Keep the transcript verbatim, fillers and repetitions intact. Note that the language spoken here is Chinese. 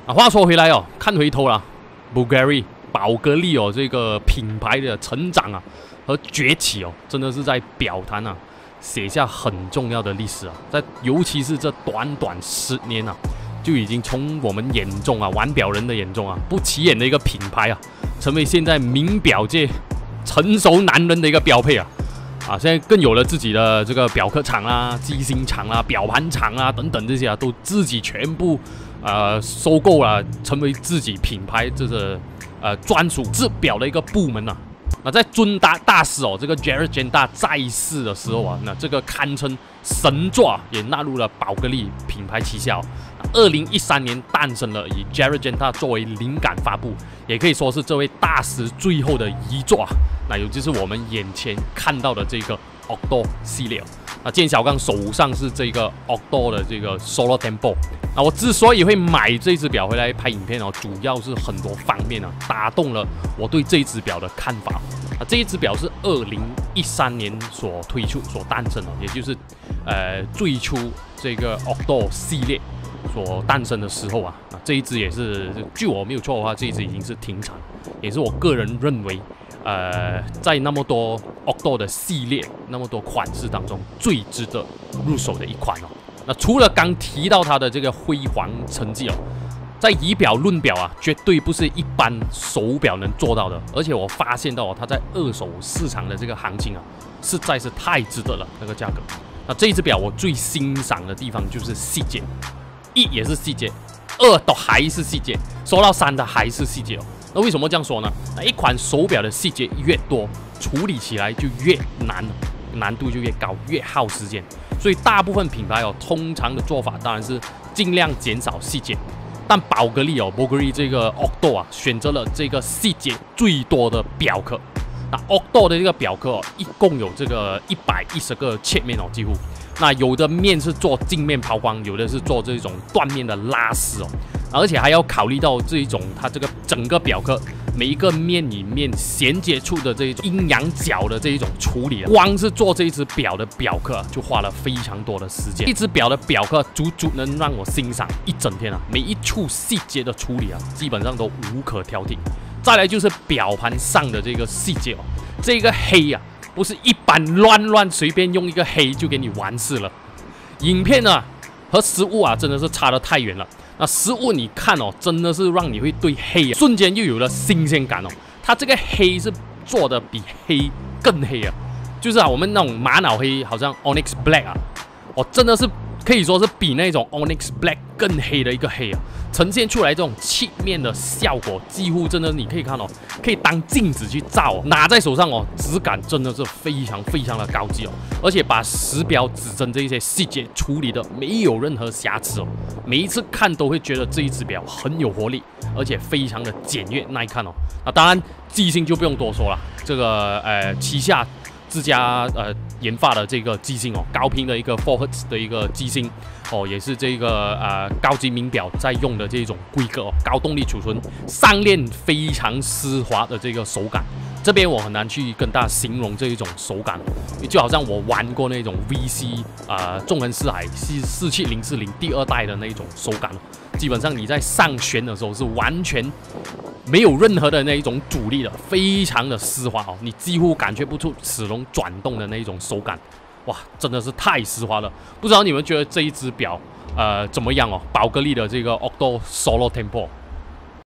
啊，话说回来哦，看回头了 ，Bulgari 宝格丽哦，这个品牌的成长啊和崛起哦，真的是在表坛啊写下很重要的历史啊。在尤其是这短短十年啊，就已经从我们眼中啊玩表人的眼中啊不起眼的一个品牌啊，成为现在名表界成熟男人的一个标配啊。啊，现在更有了自己的这个表壳厂啦、机芯厂啦、表盘厂啦等等这些啊，都自己全部呃收购了，成为自己品牌这个呃专属制表的一个部门啊。那在尊大大师哦，这个 Jared Jenda 在世的时候啊，那这个堪称神作、啊、也纳入了宝格丽品牌旗下、哦。二零一三年诞生了，以 Jared Jenda 作为灵感发布，也可以说是这位大师最后的遗作啊。那也就是我们眼前看到的这个 Octo 系列。那剑小刚手上是这个 Octo 的这个 Solo Tempo。那我之所以会买这只表回来拍影片哦，主要是很多方面啊打动了我对这只表的看法。啊，这一只表是二零一三年所推出、所诞生的，也就是呃最初这个 Octo 系列所诞生的时候啊。啊，这一只也是，据我没有错的话，这一只已经是停产，也是我个人认为。呃，在那么多 Octo 的系列、那么多款式当中，最值得入手的一款哦。那除了刚提到它的这个辉煌成绩哦，在以表论表啊，绝对不是一般手表能做到的。而且我发现到哦，它在二手市场的这个行情啊，实在是太值得了，那个价格。那这一只表我最欣赏的地方就是细节，一也是细节，二都还是细节，说到三的还是细节哦。那为什么这样说呢？那一款手表的细节越多，处理起来就越难，难度就越高，越耗时间。所以大部分品牌哦，通常的做法当然是尽量减少细节。但宝格丽哦 ，Bulgari 这个 Octo 啊，选择了这个细节最多的表壳。那 Octo 的这个表壳哦，一共有这个一百一十个切面哦，几乎。那有的面是做镜面抛光，有的是做这种断面的拉丝哦。而且还要考虑到这一种它这个整个表壳每一个面里面衔接处的这一种阴阳角的这一种处理啊，光是做这一只表的表壳就花了非常多的时间。一只表的表壳足足能让我欣赏一整天啊，每一处细节的处理啊，基本上都无可挑剔。再来就是表盘上的这个细节哦，这个黑啊，不是一般乱乱随便用一个黑就给你完事了。影片啊和实物啊真的是差得太远了。那实物你看哦，真的是让你会对黑啊瞬间又有了新鲜感哦。它这个黑是做的比黑更黑啊，就是啊我们那种玛瑙黑，好像 Onyx Black 啊，哦真的是可以说是比那种 Onyx Black 更黑的一个黑啊，呈现出来这种漆面的效果，几乎真的你可以看哦，可以当镜子去照哦，拿在手上哦，质感真的是非常非常的高级哦，而且把时表指针这一些细节处理的没有任何瑕疵哦，每一次看都会觉得这一只表很有活力，而且非常的简约耐看哦。那当然机芯就不用多说了，这个呃旗下自家呃研发的这个机芯哦，高频的一个 四赫兹 的一个机芯哦，也是这个呃高级名表在用的这种规格哦，高动力储存，上链非常丝滑的这个手感。这边我很难去跟大家形容这一种手感，就好像我玩过那种 V C 啊、呃、纵横四海四七零四零第二代的那种手感，基本上你在上旋的时候是完全没有任何的那一种阻力的，非常的丝滑哦，你几乎感觉不出齿轮转动的那一种手感，哇，真的是太丝滑了。不知道你们觉得这一只表呃怎么样哦？宝格丽的这个 Octo Solo Tempo。